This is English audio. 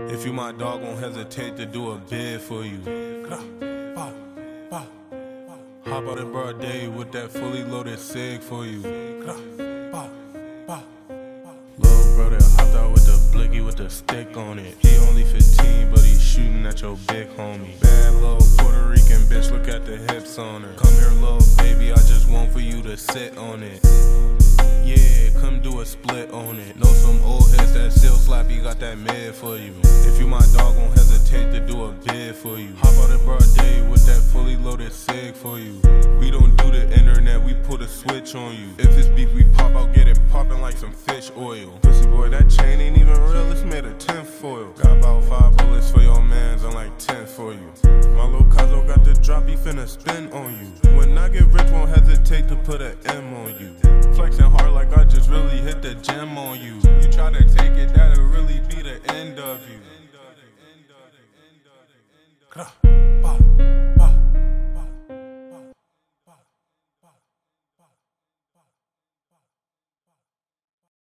If you my dog, won't hesitate to do a bid for you. Hop out in broad day with that fully loaded cig for you. Lil' brother hopped out with the blicky with the stick on it. He only 15, but he's shooting at your big homie. Bad little Puerto Rican bitch, look at the hips on her. Come here, little baby, I just want for you to sit on it. Yeah, come do a split on it. Know some old heads that still slap, he got that mid for you. If you my dog, won't hesitate to do a bid for you. Hop out in broad day with that fully loaded cig for you. We don't do the internet, we put a switch on you. If it's beef, we pop out, get it poppin' like some fish oil. Pussy boy, that chain ain't even real, it's made of tin foil. Got about 5 bullets for your mans, I'm like 10 for you. My little Kazo got the drop, he finna spin on you. When I get rich, won't hesitate to put an M on you. Flexing hard like I just really hit the gym on you. You try to take it, that'll really be the end of you.